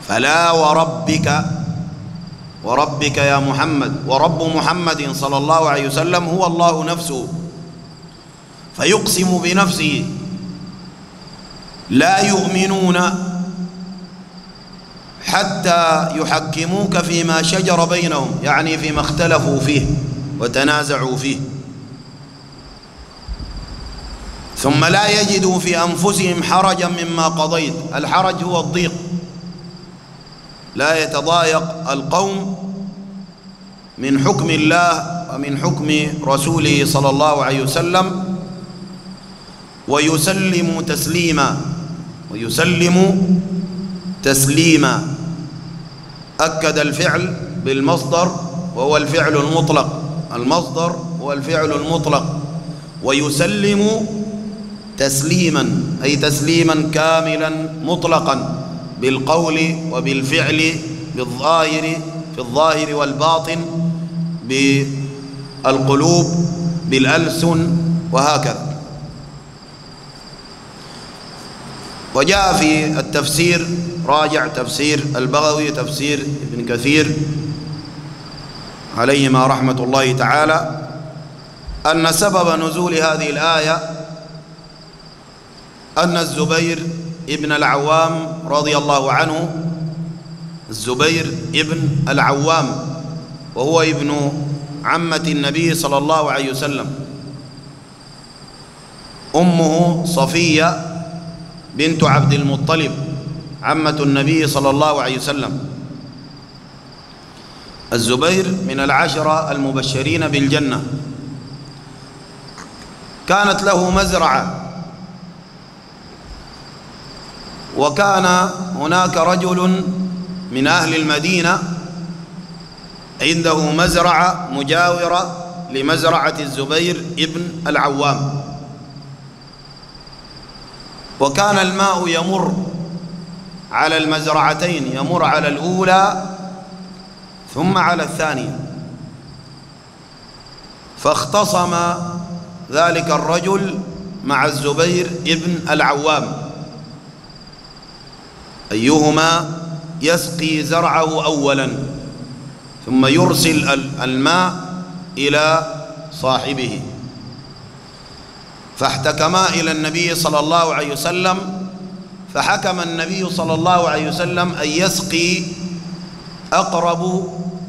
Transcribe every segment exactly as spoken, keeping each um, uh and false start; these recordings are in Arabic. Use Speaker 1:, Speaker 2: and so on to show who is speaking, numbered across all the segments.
Speaker 1: فلا وربك، وربك يا محمد، ورب محمد صلى الله عليه وسلم هو الله نفسه، فيقسم بنفسه لا يؤمنون حتى يحكموك فيما شجر بينهم، يعني فيما اختلفوا فيه وتنازعوا فيه، ثم لا يجدوا في أنفسهم حرجا مما قضيت. الحرج هو الضيق، لا يتضايق القوم من حكم الله ومن حكم رسوله صلى الله عليه وسلم، ويسلم تسليما، ويسلم تسليما. أكد الفعل بالمصدر وهو الفعل المطلق، المصدر هو الفعل المطلق. ويسلم تسليما أي تسليما كاملا مطلقا، بالقول وبالفعل، بالظاهر في الظاهر والباطن، بالقلوب، بالألسن، وهكذا. وجاء في التفسير، راجع تفسير البغوي، تفسير ابن كثير عليهما رحمة الله تعالى، أن سبب نزول هذه الآية أن الزبير ابن العوام رضي الله عنه، الزبير ابن العوام وهو ابن عمة النبي صلى الله عليه وسلم، أمه صفية بنت عبد المطلب عمة النبي صلى الله عليه وسلم. الزبير من العشرة المبشرين بالجنة، كانت له مزرعة، وكان هناك رجل من أهل المدينة عنده مزرعة مجاورة لمزرعة الزبير ابن العوام، وكان الماء يمر على المزرعتين، يمر على الأولى ثم على الثانية. فاختصم ذلك الرجل مع الزبير ابن العوام أيهما يسقي زرعه أولا ثم يرسل الماء إلى صاحبه. فاحتكما إلى النبي صلى الله عليه وسلم، فحكم النبي صلى الله عليه وسلم أن يسقي أقرب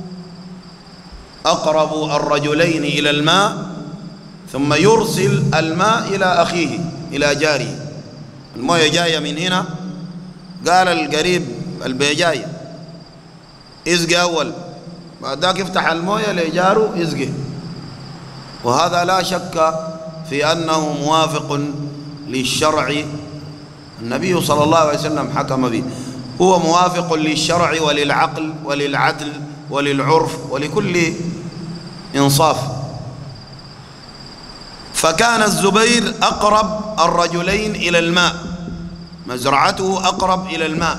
Speaker 1: أقرب الرجلين إلى الماء، ثم يرسل الماء إلى أخيه، إلى جاره. الموية جاية من هنا، قال القريب البيجاي اسقي أول، بعد ذاك يفتح الموية لجاره يسقي. وهذا لا شك في أنه موافق للشرع، النبي صلى الله عليه وسلم حكم به، هو موافق للشرع وللعقل وللعدل وللعرف ولكل إنصاف. فكان الزبير أقرب الرجلين إلى الماء، مزرعته أقرب إلى الماء.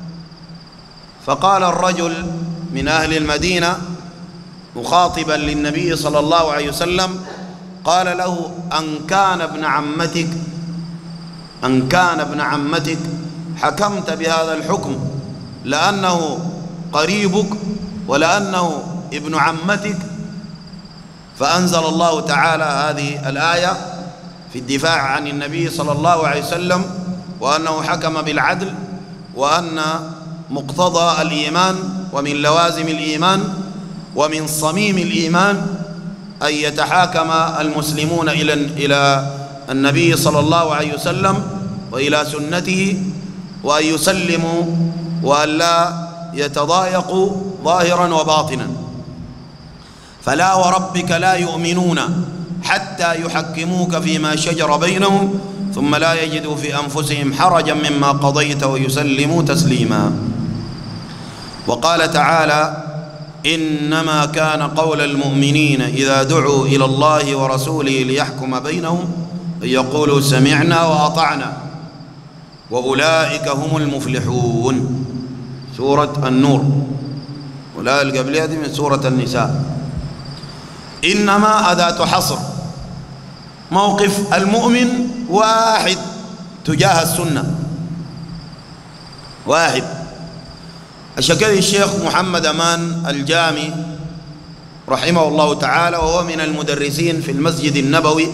Speaker 1: فقال الرجل من أهل المدينة مخاطبا للنبي صلى الله عليه وسلم، قال له: أن كان ابن عمتك أن كان ابن عمتك حكمت بهذا الحكم لأنه قريبك ولأنه ابن عمتك. فأنزل الله تعالى هذه الآية في الدفاع عن النبي صلى الله عليه وسلم، وأنه حكم بالعدل، وأن مقتضى الإيمان ومن لوازم الإيمان ومن صميم الإيمان أن يتحاكم المسلمون إلى إلى النبي صلى الله عليه وسلم وإلى سنته، وأن يسلموا وأن لا يتضايقوا ظاهرا وباطنا. فلا وربك لا يؤمنون حتى يحكموك فيما شجر بينهم ثم لا يجدوا في أنفسهم حرجا مما قضيت ويسلموا تسليما. وقال تعالى: إنما كان قول المؤمنين إذا دعوا إلى الله ورسوله ليحكم بينهم أن يقولوا سمعنا وأطعنا وأولئك هم المفلحون. سورة النور، ولا القبلية دي من سورة النساء. إنما أداة حصر، موقف المؤمن واحد تجاه السنة، واحد. الشكل الشيخ محمد أمان الجامي رحمه الله تعالى، وهو من المدرسين في المسجد النبوي،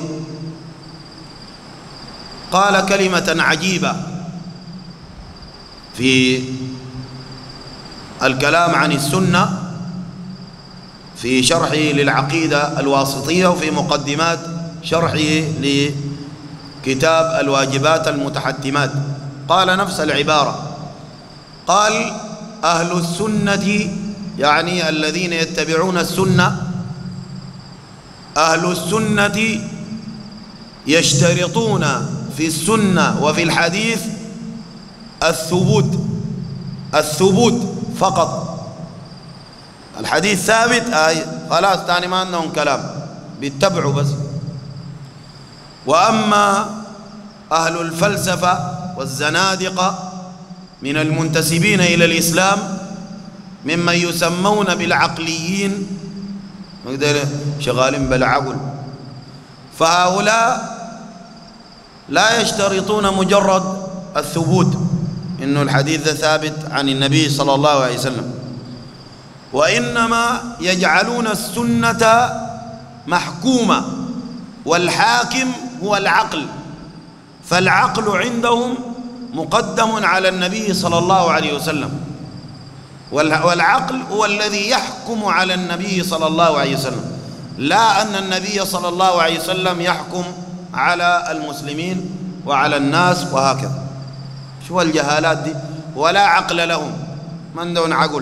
Speaker 1: قال كلمة عجيبة في الكلام عن السنة في شرحه للعقيدة الواسطية وفي مقدمات شرحه لكتاب الواجبات المتحتمات. قال نفس العبارة، قال أهل السنة، يعني الذين يتبعون السنة، أهل السنة يشترطون في السنة وفي الحديث الثبوت، الثبوت فقط. الحديث ثابت آي خلاص، تاني ما عندهم كلام، بيتبعوا بس. وأما أهل الفلسفة والزنادقة من المنتسبين إلى الإسلام ممن يسمون بالعقليين، شغالين بالعقل، فهؤلاء لا يشترطون مجرد الثبوت إنه الحديث ثابت عن النبي صلى الله عليه وسلم، وإنما يجعلون السنة محكومة، والحاكم هو العقل، فالعقل عندهم مقدم على النبي صلى الله عليه وسلم، والعقل هو الذي يحكم على النبي صلى الله عليه وسلم، لا أن النبي صلى الله عليه وسلم يحكم على المسلمين وعلى الناس وهكذا. شو الجهالات دي؟ ولا عقل لهم، من دون عقل.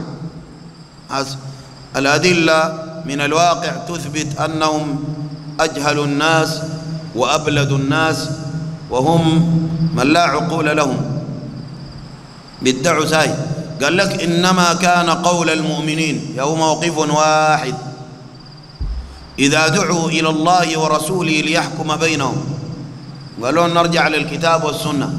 Speaker 1: الأدلة من الواقع تثبت أنهم أجهل الناس وأبلد الناس، وهم من لا عقول لهم، بيدعوا ساي. قال لك إنما كان قول المؤمنين، له موقف واحد، إذا دعوا إلى الله ورسوله ليحكم بينهم، قالوا نرجع للكتاب والسنة،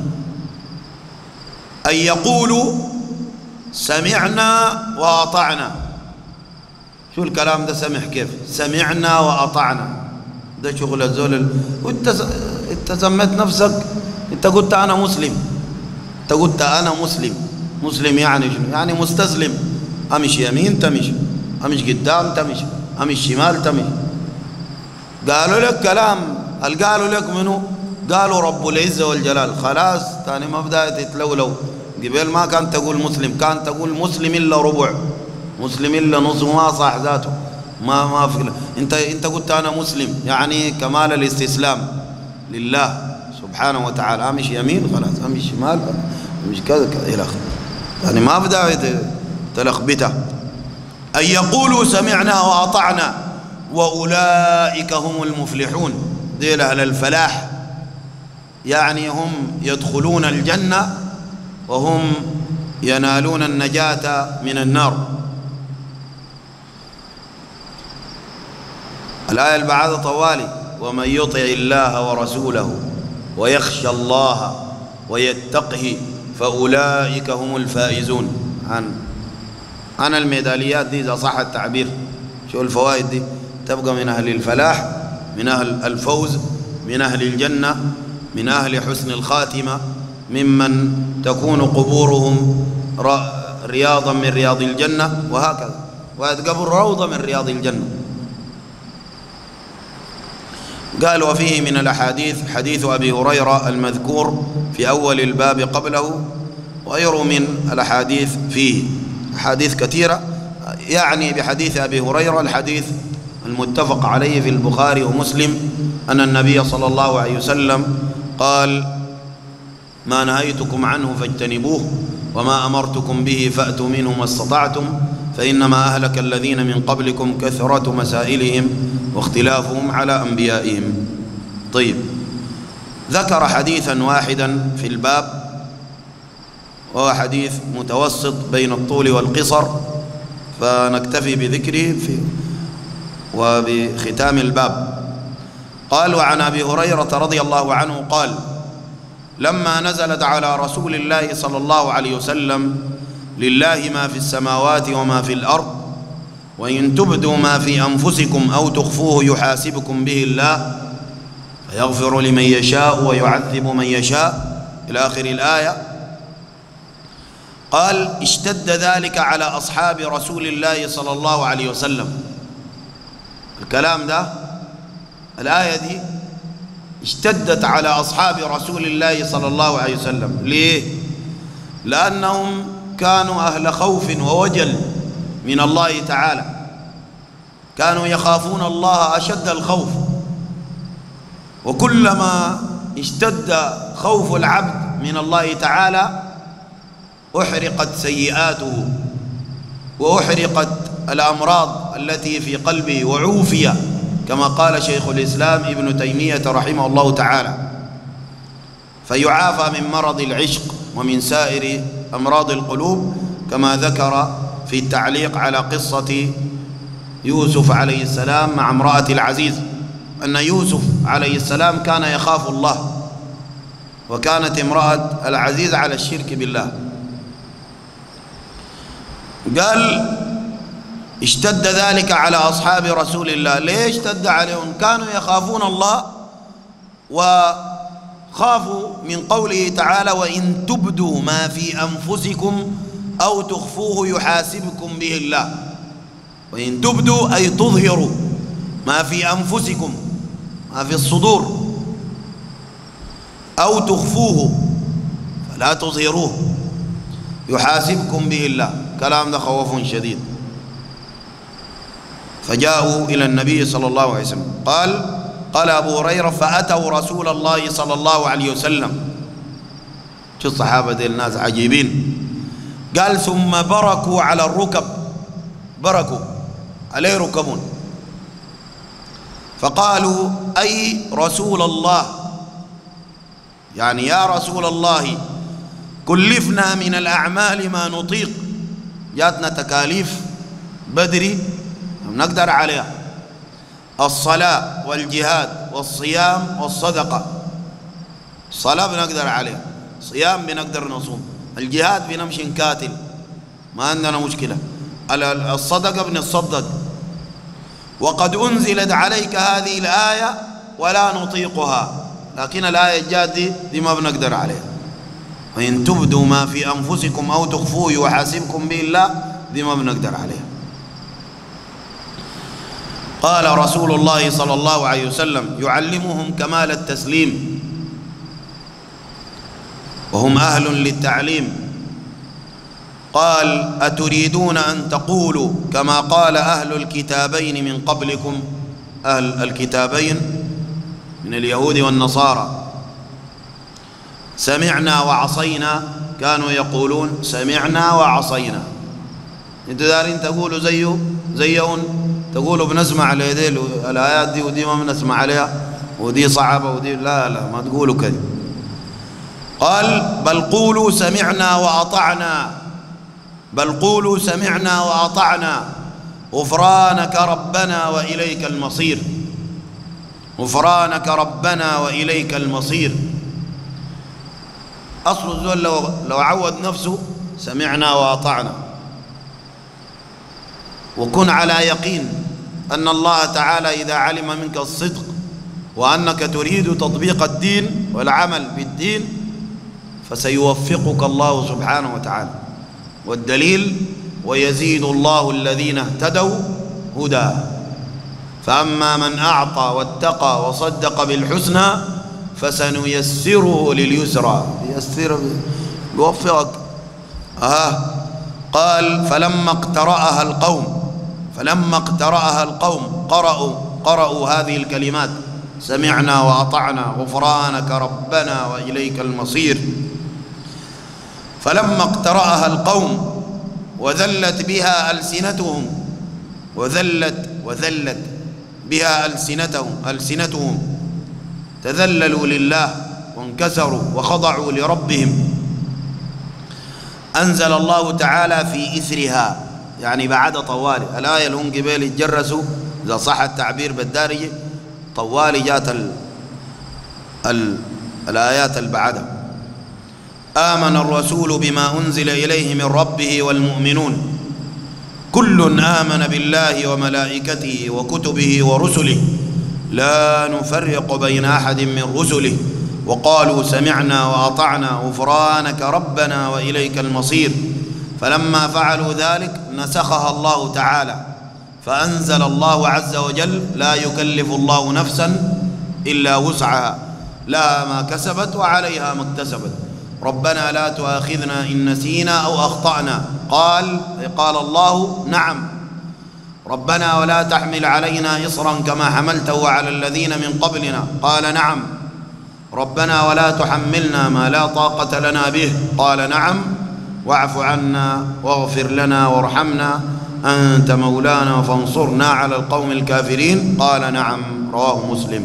Speaker 1: أن يقولوا سمعنا وأطعنا. شو الكلام ده؟ سمح كيف؟ سمعنا وأطعنا، ده شغل الزول. وانت انت سميت نفسك، انت قلت أنا مسلم، انت قلت أنا مسلم. مسلم يعني شنو؟ يعني مستسلم، أمشي يمين تمشي، أمشي قدام تمشي، أمشي شمال تمشي. قالوا لك كلام، اللي قالوا لك منو؟ قالوا رب العزة والجلال. خلاص تاني ما بدأت تتلولو. قبل ما كان تقول مسلم، كان تقول مسلم إلا ربع، مسلم إلا نص، ما صح ذاته، ما ما في. انت انت قلت انا مسلم، يعني كمال الاستسلام لله سبحانه وتعالى. امشي يمين خلاص، امشي شمال امشي كذا كذا الى اخره، يعني ما بدا تلخبطه. ان يقولوا سمعنا واطعنا واولئك هم المفلحون، ديل اهل الفلاح، يعني هم يدخلون الجنه وهم ينالون النجاه من النار. الآية اللي بعدها طوالي، ومن يطع الله ورسوله ويخشى الله ويتقه فأولئك هم الفائزون. عن عن الميداليات دي إذا صح التعبير، شو الفوائد دي؟ تبقى من أهل الفلاح، من أهل الفوز، من أهل الجنة، من أهل حسن الخاتمة، ممن تكون قبورهم رياضا من رياض الجنة، وهكذا. ويتقبر روضة من رياض الجنة. قال وفيه من الأحاديث حديث أبي هريرة المذكور في أول الباب قبله، وغير من الأحاديث فيه أحاديث كثيرة، يعني بحديث أبي هريرة الحديث المتفق عليه في البخاري ومسلم أن النبي صلى الله عليه وسلم قال: ما نهيتكم عنه فاجتنبوه وما أمرتكم به فأتوا منه ما استطعتم فإنما أهلك الذين من قبلكم كثرة مسائلهم واختلافهم على أنبيائهم. طيب، ذكر حديثا واحدا في الباب، وهو حديث متوسط بين الطول والقصر، فنكتفي بذكره في وبختام الباب. قال: وعن أبي هريرة رضي الله عنه قال: لما نزلت على رسول الله صلى الله عليه وسلم: لله ما في السماوات وما في الأرض وإن تبدوا ما في أنفسكم أو تخفوه يحاسبكم به الله فيغفر لمن يشاء ويعذب من يشاء إلى آخر الآية. قال اشتد ذلك على أصحاب رسول الله صلى الله عليه وسلم. الكلام ده الآية دي اشتدت على أصحاب رسول الله صلى الله عليه وسلم. ليه؟ لأنهم كانوا أهل خوف ووجل من الله تعالى، كانوا يخافون الله أشد الخوف، وكلما اشتد خوف العبد من الله تعالى أحرقت سيئاته وأحرقت الأمراض التي في قلبه وعوفي، كما قال شيخ الإسلام ابن تيمية رحمه الله تعالى، فيعافى من مرض العشق ومن سائر أمراض القلوب، كما ذكر في التعليق على قصة يوسف عليه السلام مع امرأة العزيز، أن يوسف عليه السلام كان يخاف الله، وكانت امرأة العزيز على الشرك بالله. قال اشتد ذلك على أصحاب رسول الله. ليش اشتد عليهم؟ كانوا يخافون الله، وخافوا من قوله تعالى: وإن تبدوا ما في أنفسكم أو تخفوه يحاسبكم به الله. وإن تبدوا أي تظهروا ما في أنفسكم، ما في الصدور، أو تخفوه فلا تظهروه يحاسبكم به الله. كلام ده خوف شديد. فجاءوا إلى النبي صلى الله عليه وسلم. قال قال أبو هريرة: فأتوا رسول الله صلى الله عليه وسلم. شو الصحابة دي الناس عجيبين. قال: ثم بركوا على الركب، بركوا عليه ركبون، فقالوا: أي رسول الله، يعني يا رسول الله، كلفنا من الأعمال ما نطيق. جاتنا تكاليف بدري نقدر عليها، الصلاة والجهاد والصيام والصدقة. الصلاة بنقدر عليها، الصيام بنقدر نصوم، الجهاد بنمشي نكاتل ما عندنا مشكلة، الصدقة بنتصدق. وقد أنزلت عليك هذه الآية ولا نطيقها، لكن الآية الجاد دي, دي ما بنقدر عليها. وإن تبدوا ما في أنفسكم أو تخفوه يحاسبكم به الله، دي ما بنقدر عليها. قال رسول الله صلى الله عليه وسلم يعلمهم كمال التسليم، وهم أهل للتعليم. قال: أتريدون أن تقولوا كما قال أهل الكتابين من قبلكم؟ أهل الكتابين من اليهود والنصارى، سمعنا وعصينا، كانوا يقولون سمعنا وعصينا. انتوا دارين تقولوا زيه زيهم، تقولوا بنسمع لدي الآيات دي ودي ما بنسمع عليها، ودي صعبة ودي لا لا ما تقولوا كذا. قال: بل قولوا سمعنا وأطعنا، بل قولوا سمعنا وأطعنا غفرانك ربنا وإليك المصير، غفرانك ربنا وإليك المصير. أصل الزول لو, لو عود نفسه سمعنا وأطعنا، وكن على يقين أن الله تعالى إذا علم منك الصدق وأنك تريد تطبيق الدين والعمل بالدين فسيوفقك الله سبحانه وتعالى. والدليل: ويزيد الله الذين اهتدوا هدى. فأما من أعطى واتقى وصدق بالحسنى فسنيسره لليسرى. يسر يوفقك. آه. قال: فلما اقترأها القوم فلما اقترأها القوم قرأوا قرأوا هذه الكلمات: سمعنا وأطعنا غفرانك ربنا وإليك المصير. فلما اقترأها القوم وذلت بها ألسنتهم وذلت وذلت بها ألسنتهم ألسنتهم تذللوا لله وانكسروا وخضعوا لربهم، أنزل الله تعالى في إثرها، يعني بعد طوال الآية اللي هم قبيل يتجرسوا إذا صح التعبير بالدارجة، طوال جات ال ال الآيات البعدها: آمن الرسول بما أنزل إليه من ربه والمؤمنون كل آمن بالله وملائكته وكتبه ورسله لا نفرق بين أحد من رسله وقالوا سمعنا وأطعنا غفرانك ربنا وإليك المصير. فلما فعلوا ذلك نسخها الله تعالى، فأنزل الله عز وجل: لا يكلف الله نفسا إلا وسعها، لها ما كسبت وعليها ما اكتسبت، ربنا لا تؤاخذنا إن نسينا أو أخطأنا. قال قال الله: نعم، ربنا ولا تحمل علينا إصرا كما حملته على الذين من قبلنا. قال: نعم، ربنا ولا تحملنا ما لا طاقة لنا به. قال: نعم، واعف عنا واغفر لنا وارحمنا أنت مولانا فانصرنا على القوم الكافرين. قال: نعم. رواه مسلم.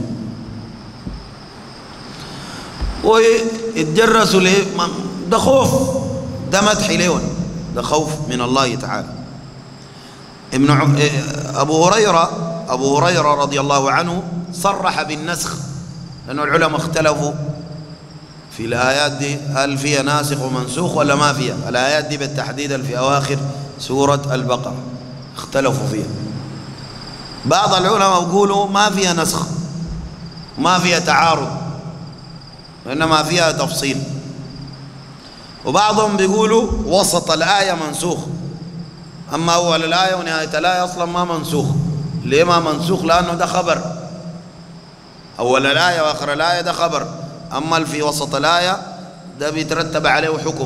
Speaker 1: ويتجرسوا ليه؟ ده خوف، ده مدح ليون، ده خوف من الله تعالى. ابن ع... أبو هريرة أبو هريرة رضي الله عنه صرح بالنسخ، لأنه العلماء اختلفوا في الآيات دي، هل فيها ناسخ ومنسوخ ولا ما فيها. الآيات دي بالتحديد في أواخر سورة البقرة اختلفوا فيها. بعض العلماء يقولوا ما فيها نسخ، ما فيها تعارض، وإنما فيها تفصيل. وبعضهم بيقولوا وسط الآية منسوخ، أما أول الآية ونهاية الآية أصلا ما منسوخ. ليه ما منسوخ؟ لأنه ده خبر، أول الآية وآخر الآية ده خبر، أما في وسط الآية ده بيترتب عليه حكم.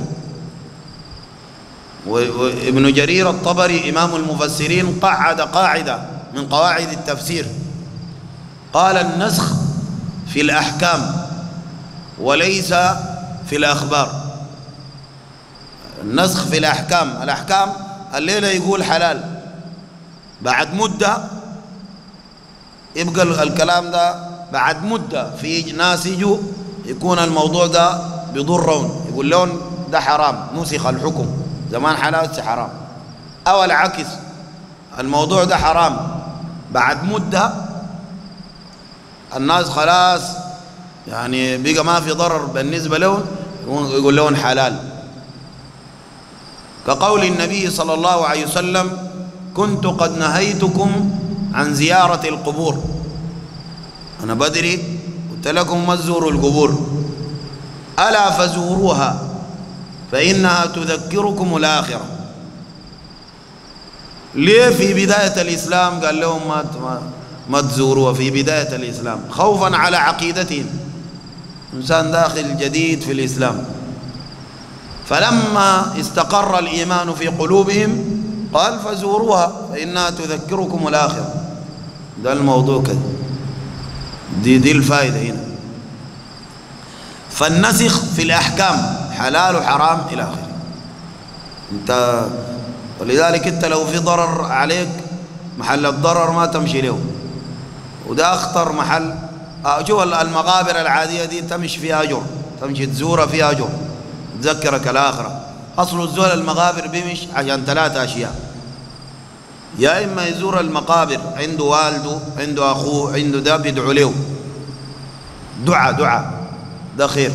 Speaker 1: وابن جرير الطبري إمام المفسرين قعد قاعدة من قواعد التفسير، قال: النسخ في الأحكام وليس في الأخبار. النسخ في الأحكام، الأحكام الليلة يقول حلال، بعد مدة يبقى الكلام ده، بعد مدة في ناس يجوا يكون الموضوع ده بيضرهم، يقول لهم ده حرام، نسخ الحكم، زمان حلال حرام. أو العكس، الموضوع ده حرام، بعد مدة الناس خلاص يعني بقى ما في ضرر بالنسبة لهم، يقول لهم حلال. كقول النبي صلى الله عليه وسلم: كنت قد نهيتكم عن زيارة القبور، أنا بدري قلت لكم ما تزوروا القبور، ألا فزوروها فإنها تذكركم الآخرة. ليه في بداية الإسلام قال لهم ما ما تزوروها في بداية الإسلام؟ خوفا على عقيدتهم، إنسان داخل جديد في الإسلام. فلما استقر الإيمان في قلوبهم قال: فزوروها فإنها تذكركم الآخرة. ده الموضوع كده، دي دي الفائدة هنا. فالنسخ في الأحكام حلال وحرام إلى آخره. أنت ولذلك أنت لو في ضرر عليك محل الضرر ما تمشي له، وده أخطر محل. شوف المقابر العادية دي تمشي فيها أجر، تمشي تزورها فيها أجر، تذكرك الآخرة. أصل الزول المقابر بيمش عشان ثلاثة أشياء: يا إما يزور المقابر عنده والده، عنده أخوه، عنده ده بيدعو له دعاء، دعاء ده خير.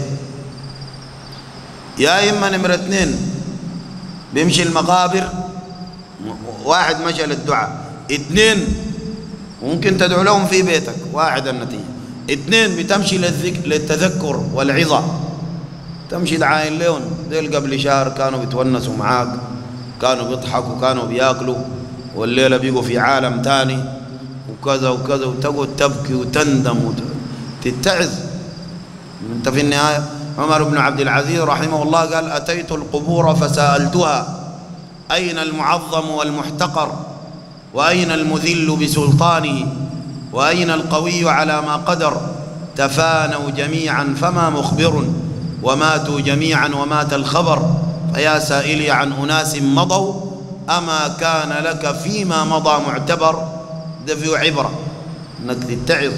Speaker 1: يا إما نمرة اثنين بيمشي المقابر، واحد مشى للدعاء، اثنين ممكن تدعو لهم في بيتك، واحد النتيجة. اثنين بتمشي للتذكر والعظة، تمشي تعاين لهم، ديل قبل شهر كانوا بيتونسوا معاك، كانوا بيضحكوا، كانوا بياكلوا، والليلة بيقوا في عالم تاني وكذا وكذا، وتقعد تبكي وتندم وتتعظ. انت في النهاية عمر بن عبد العزيز رحمه الله قال: أتيت القبور فسألتها أين المعظم والمحتقر، وأين المذل بسلطانه، وأين القوي على ما قدر، تفانوا جميعا فما مخبر، وماتوا جميعا ومات الخبر، فيا سائلي عن أناس مضوا أما كان لك فيما مضى معتبر. ده فيه عبرة انك تتعظ،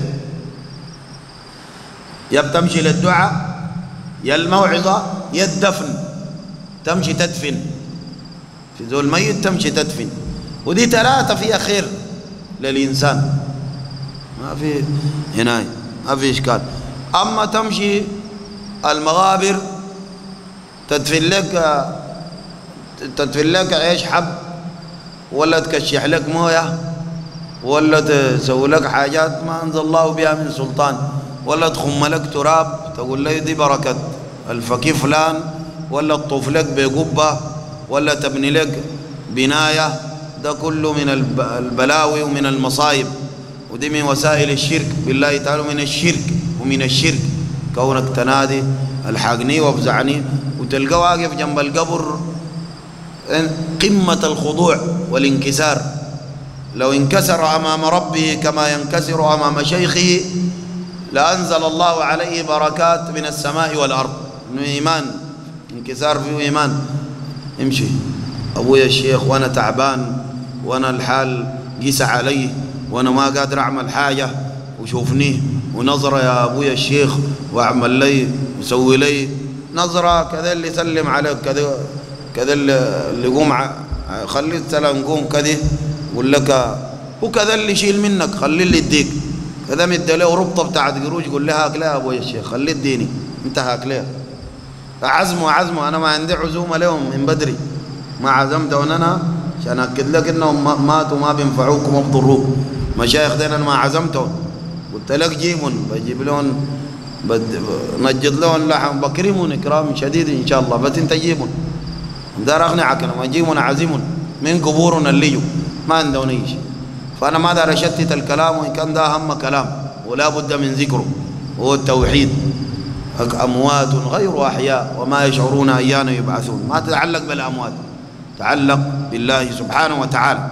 Speaker 1: يا بتمشي للدعاء يا الموعظة يا الدفن، تمشي تدفن في ذو الميت، تمشي تدفن، ودي ثلاثة فيها خير للإنسان، ما في هناي ما في إشكال. أما تمشي المغابر تدفن لك تدفن لك عيش حب، ولا تكشح لك مويه، ولا تسوي لك حاجات ما أنزل الله بها من سلطان، ولا تخم لك تراب تقول لي دي بركة الفقيه فلان، ولا تطوف لك بقبة، ولا تبني لك بناية، ده كله من البلاوي ومن المصايب، ودي من وسائل الشرك بالله تعالى، من الشرك ومن الشرك كونك تنادي الحقني وافزعني وتلقى واقف جنب القبر قمة الخضوع والانكسار. لو انكسر أمام ربه كما ينكسر أمام شيخه لأنزل الله عليه بركات من السماء والأرض، من إيمان، انكسار فيه إيمان. امشي أبويا الشيخ وأنا تعبان وأنا الحال قيس علي وأنا ما قادر أعمل حاجة، وشوفني ونظرة يا أبويا الشيخ وأعمل لي وسوي لي نظرة كذا، اللي يسلم عليك كذا كذا، اللي يقوم خليه السلام قوم كذا يقول لك، وكذا اللي يشيل منك خليه اللي يديك كذا، مدي له ربطة بتاعت قروش يقول لها هاك لها يا أبويا الشيخ خليه اديني أنت هاك لها. عزموا عزموا، أنا ما عندي عزومة لهم من بدري، ما عزمتهم أنا عشان أكد لك إنهم ماتوا ما بينفعوك وما بضروك. مشايخ دين أنا ما عزمتهم، قلت لك جيبون بجيب لهم نجد لهم لحم بكرمون إكرام شديد إن شاء الله، بس أنت جيبون دار أقنعك أنا ما جيبون عزمون من قبورنا اللي يجوا ما عندهم أي شيء. فأنا ما دار أشتت الكلام، وإن كان ده أهم كلام ولا بد من ذكره وهو التوحيد. أموات غير أحياء وما يشعرون أيان يبعثون، ما تتعلق بالأموات، تعلق بالله سبحانه وتعالى.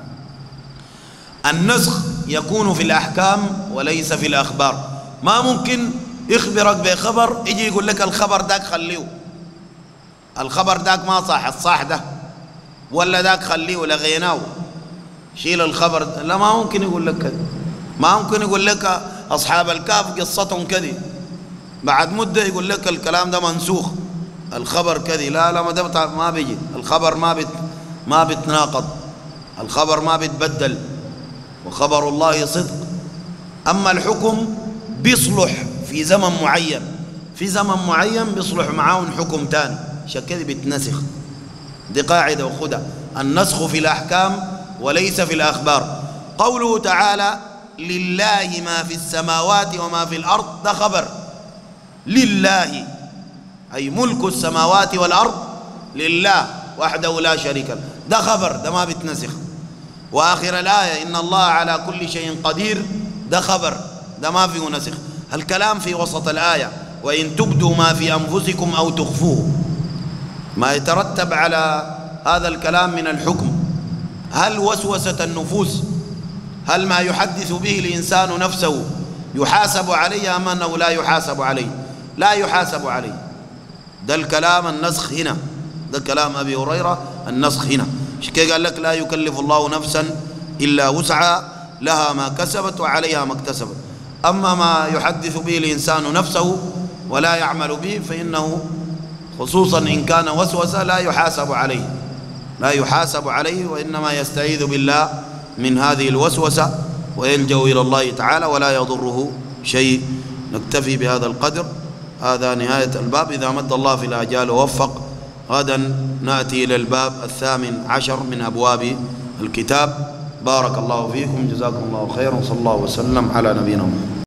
Speaker 1: النسخ يكون في الأحكام وليس في الأخبار. ما ممكن يخبرك بخبر يجي يقول لك الخبر داك خليه، الخبر داك ما صح الصح ده، ولا داك خليه لغيناه شيل الخبر ده. لا ما ممكن يقول لك كذا، ما ممكن يقول لك أصحاب الكهف قصتهم كذا بعد مدة يقول لك الكلام ده منسوخ الخبر كذا. لا لا ما ده ما بيجي، الخبر ما بت ما بتناقض، الخبر ما بتبدل، وخبر الله صدق. أما الحكم بيصلح في زمن معين، في زمن معين بيصلح معاه حكم تاني، عشان كده بيتنسخ. دي قاعدة وخدها، النسخ في الأحكام وليس في الأخبار. قوله تعالى لله ما في السماوات وما في الأرض، ده خبر لله، أي ملك السماوات والأرض لله وحده لا شريك له، ده خبر، ده ما بيتنسخ. وآخر الآية إن الله على كل شيء قدير، ده خبر، ده ما فيه نسخ. الكلام في وسط الآية وإن تبدوا ما في أنفسكم أو تخفوه، ما يترتب على هذا الكلام من الحكم. هل وسوسة النفوس، هل ما يحدث به الإنسان نفسه يحاسب عليه أم أنه لا يحاسب عليه؟ لا يحاسب عليه. ده الكلام النسخ هنا، ده كلام أبي هريرة النسخ هنا. شكي قال لك لا يكلف الله نفسا إلا وسعها لها ما كسبت وعليها ما اكتسبت. أما ما يحدث به الإنسان نفسه ولا يعمل به فإنه خصوصا إن كان وسوسة لا يحاسب عليه، لا يحاسب عليه، وإنما يستعيذ بالله من هذه الوسوسة ويلجأ إلى الله تعالى ولا يضره شيء. نكتفي بهذا القدر، هذا نهاية الباب. إذا مد الله في الآجال ووفق غدا نأتي إلى الباب الثامن عشر من أبواب الكتاب. بارك الله فيكم، جزاكم الله خيرا، صلى الله وسلم على نبينا محمد.